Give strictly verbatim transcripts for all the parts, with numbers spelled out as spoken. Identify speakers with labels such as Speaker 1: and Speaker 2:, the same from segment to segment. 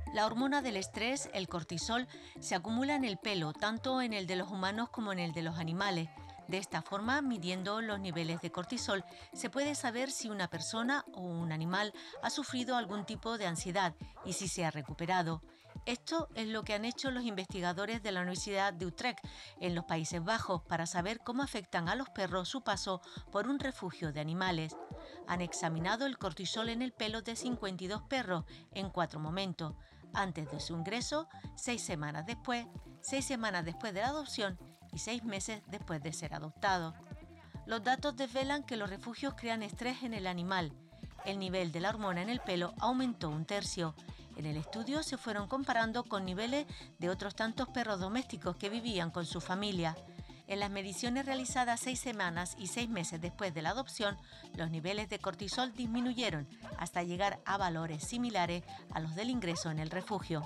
Speaker 1: La hormona del estrés, el cortisol, se acumula en el pelo, tanto en el de los humanos como en el de los animales. De esta forma, midiendo los niveles de cortisol, se puede saber si una persona o un animal ha sufrido algún tipo de ansiedad y si se ha recuperado. Esto es lo que han hecho los investigadores de la Universidad de Utrecht, en los Países Bajos, para saber cómo afectan a los perros su paso por un refugio de animales. Han examinado el cortisol en el pelo de cincuenta y dos perros en cuatro momentos: antes de su ingreso, seis semanas después, seis semanas después de la adopción y seis meses después de ser adoptado. Los datos desvelan que los refugios crean estrés en el animal. El nivel de la hormona en el pelo aumentó un tercio. En el estudio se fueron comparando con niveles de otros tantos perros domésticos que vivían con su familia. En las mediciones realizadas seis semanas y seis meses después de la adopción, los niveles de cortisol disminuyeron hasta llegar a valores similares a los del ingreso en el refugio.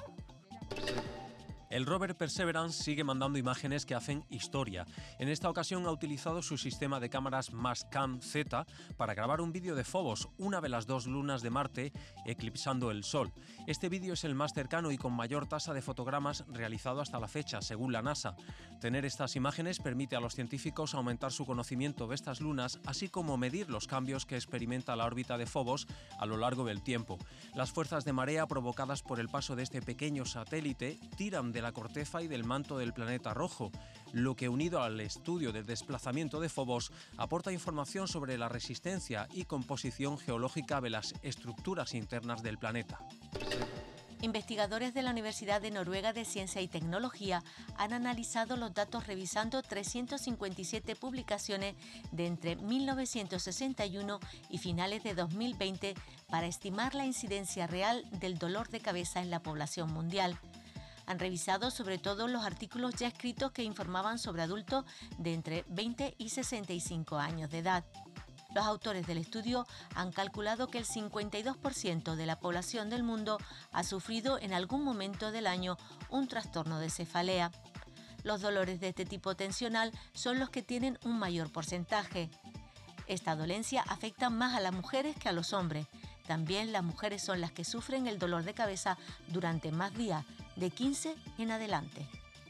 Speaker 2: El rover Perseverance sigue mandando imágenes que hacen historia. En esta ocasión ha utilizado su sistema de cámaras Mastcam-Z para grabar un vídeo de Phobos, una de las dos lunas de Marte, eclipsando el Sol. Este vídeo es el más cercano y con mayor tasa de fotogramas realizado hasta la fecha, según la NASA. Tener estas imágenes permite a los científicos aumentar su conocimiento de estas lunas, así como medir los cambios que experimenta la órbita de Phobos a lo largo del tiempo. Las fuerzas de marea provocadas por el paso de este pequeño satélite tiran de la corteza y del manto del planeta rojo, lo que, unido al estudio del desplazamiento de Phobos, aporta información sobre la resistencia y composición geológica de las estructuras internas del planeta.
Speaker 1: Investigadores de la Universidad de Noruega de Ciencia y Tecnología han analizado los datos revisando trescientas cincuenta y siete publicaciones de entre mil novecientos sesenta y uno y finales de dos mil veinte para estimar la incidencia real del dolor de cabeza en la población mundial. Han revisado sobre todo los artículos ya escritos que informaban sobre adultos de entre veinte y sesenta y cinco años de edad. Los autores del estudio han calculado que el cincuenta y dos por ciento de la población del mundo ha sufrido en algún momento del año un trastorno de cefalea. Los dolores de este tipo tensional son los que tienen un mayor porcentaje. Esta dolencia afecta más a las mujeres que a los hombres. También las mujeres son las que sufren el dolor de cabeza durante más días, de quince en adelante.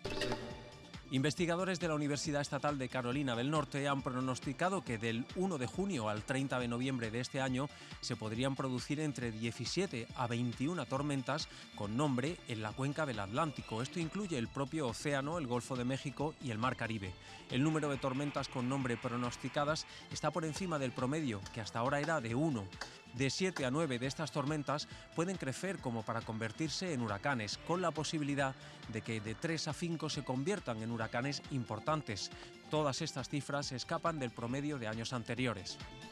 Speaker 2: Investigadores de la Universidad Estatal de Carolina del Norte han pronosticado que del uno de junio al treinta de noviembre de este año se podrían producir entre diecisiete a veintiuna tormentas con nombre en la cuenca del Atlántico. Esto incluye el propio océano, el Golfo de México y el Mar Caribe. El número de tormentas con nombre pronosticadas está por encima del promedio, que hasta ahora era de uno. De siete a nueve de estas tormentas pueden crecer como para convertirse en huracanes, con la posibilidad de que de tres a cinco se conviertan en huracanes importantes. Todas estas cifras escapan del promedio de años anteriores.